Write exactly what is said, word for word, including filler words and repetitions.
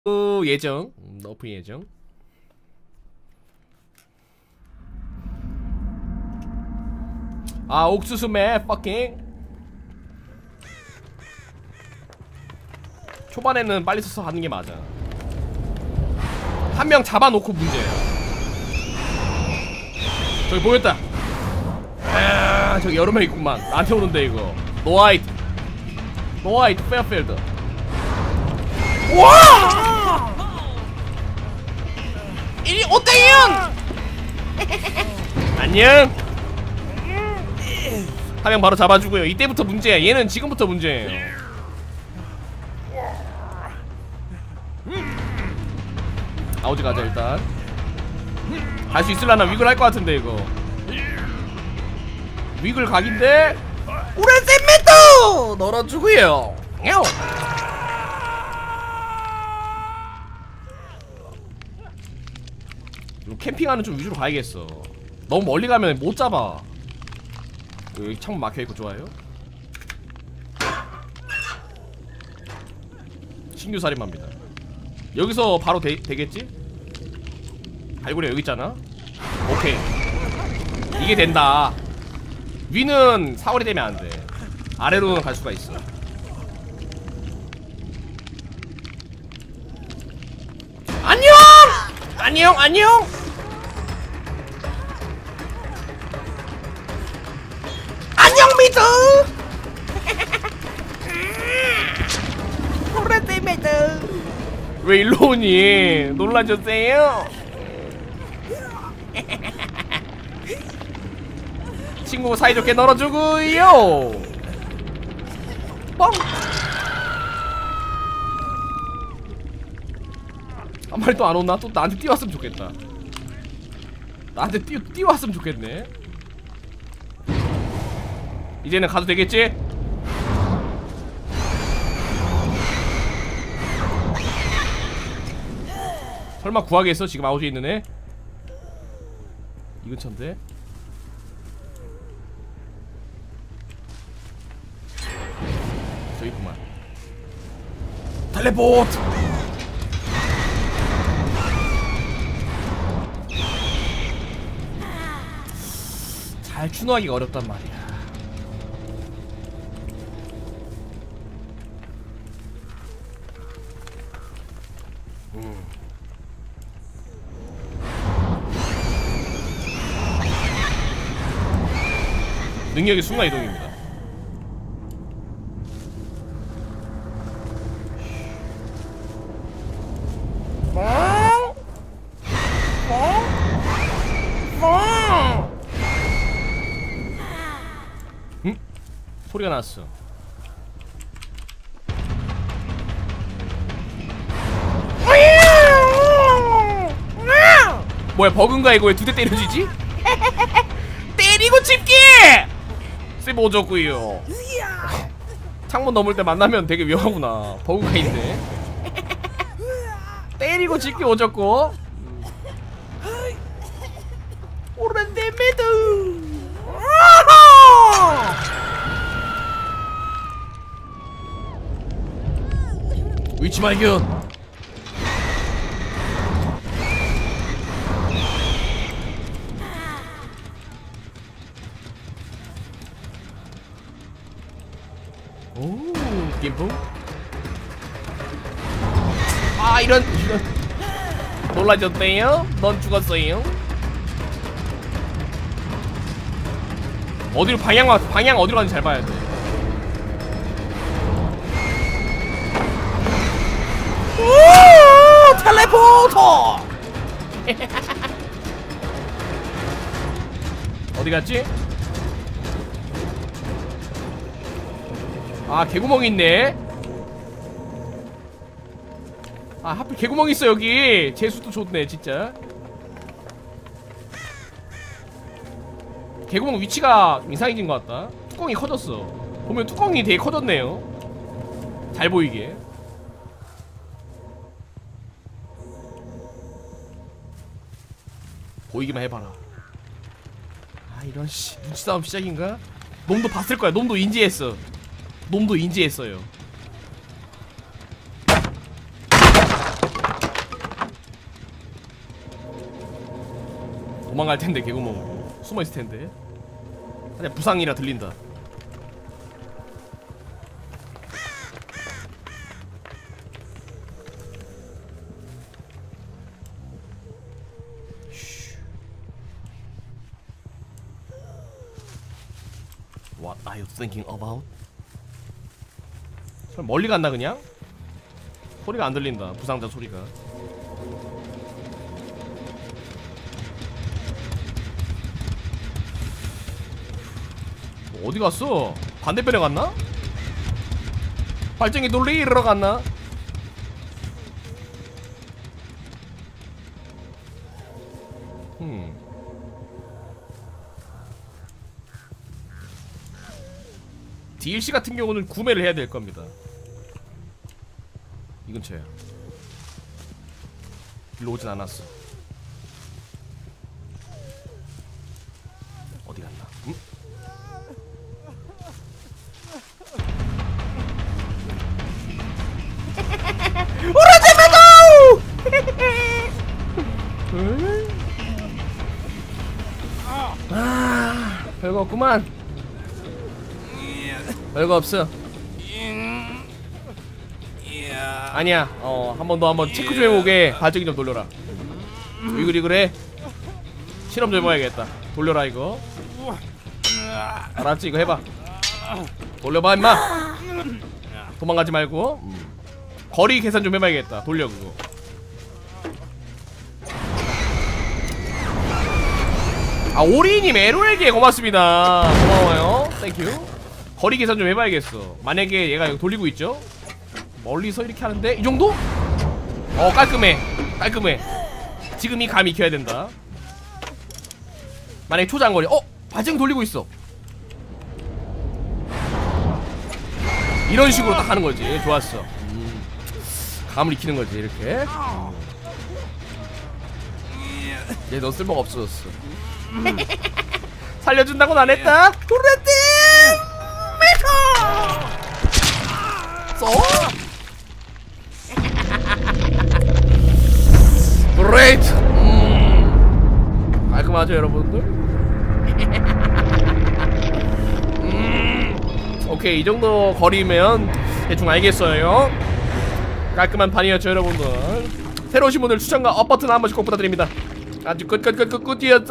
예정. 음, 너프 예정. 아 옥수수매 fucking. 초반에는 빨리 써서 하는 게 맞아. 한 명 잡아놓고 문제야. 저기 보였다. 아, 저기 여러 명 있구만. 나한테 오는데 이거. 노아이트 노아이트 페어필드. 와! 이리 오땡이형! 안녕. 한 명 바로 잡아주고요. 이때부터 문제야. 얘는 지금부터 문제예요. 아우지 가자 일단. 갈 수 있을라나. 위글 할 것 같은데 이거. 위글 각인데 우레센메토 널어주고요. 캠핑하는 좀 위주로 가야겠어. 너무 멀리 가면 못 잡아. 여기 창문 막혀있고 좋아요. 신규 살인마입니다. 여기서 바로 되, 되겠지? 갈고리 여기 있잖아. 오케이. 이게 된다. 위는 사거리 되면 안 돼. 아래로는 갈 수가 있어. 안녕! 안녕, 안녕! 안녕, 미드! 오래돼, 미드! 왜 일로 오니? 놀라셨어요? 친구 사이좋게 널어주고요. 뻥. 한 마리 또 안 오나? 또 나한테 뛰어왔으면 좋겠다. 나한테 뛰, 뛰어왔으면 좋겠네. 이제는 가도 되겠지? 설마 구하겠어? 지금 아웃에 있는 애? 이 근처인데? 저기 있구만. 텔레포트! 잘 추노하기가 어렵단 말이야. 음. 능력이 순간이동입니다. 응? 소리가 났어. 뭐야 버그인가 이거 왜 두 대 때려지지? 때리고 집기! 쎄 오졌구요. 창문 넘을 때 만나면 되게 위험하구나. 버그가 있네. 때리고 집기 오졌고. 오렌데메드. 위치 발견. 오, 김풍. 아 이런 이런. 놀라졌대요? 넌 죽었어요? 어디로 방향 방향 어디로 가는지 잘 봐야 돼. 오, 텔레포터. 어디 갔지? 아 개구멍이 있네. 아 하필 개구멍이 있어 여기. 재수도 좋네 진짜. 개구멍 위치가 이상해진 것 같다. 뚜껑이 커졌어. 보면 뚜껑이 되게 커졌네요. 잘 보이게. 보이기만 해봐라. 아 이런 씨 눈치 싸움 시작인가? 놈도 봤을 거야. 놈도 인지했어. 놈도 인지했어요. 도망갈 텐데 개구멍 숨어 있을 텐데. 그냥 부상이라 들린다. What are you thinking about? 설 멀리 갔나 그냥? 소리가 안 들린다. 부상자 소리가. 어디 갔어? 반대편에 갔나? 발전기 돌리러 갔나? 음. 디엘씨 같은 경우는 구매를 해야 될 겁니다. 이 근처야. 일로 오진 않았어. 어디 갔나? 응? 아, 별거 없구만. 별거 없어. 아니야. 어, 한 번 더 한번 체크 좀 해보게. 발전기 좀 돌려라. 왜 그리 그래? 실험 좀 해봐야겠다. 돌려라 이거. 알았지? 이거 해봐. 돌려봐 임마. 도망가지 말고. 음. 거리 계산 좀 해봐야겠다. 돌려 그거. 아, 오리님 에로에게 고맙습니다. 고마워요. 땡큐. 거리 계산 좀 해봐야겠어. 만약에 얘가 여기 돌리고 있죠? 멀리서 이렇게 하는데 이 정도? 어, 깔끔해. 깔끔해. 지금 이 감이 익혀야 된다. 만약에 초장거리. 어? 발전기 돌리고 있어. 이런 식으로 딱 하는 거지. 좋았어. 음. 감을 익히는 거지 이렇게. 얘 너 쓸모가 없어졌어. 음. 살려준다고는 안 했다. 도레띠 메터 써. 그레이트. 음. 깔끔하죠 여러분들? 음. 오케이, 이 정도 거리면 대충 알겠어요. 깔끔한 판이었죠 여러분들. 새로 오신 분들 추천과 업 버튼 한 번씩 꼭 부탁드립니다. 아주 끝끝끝끝 굿이었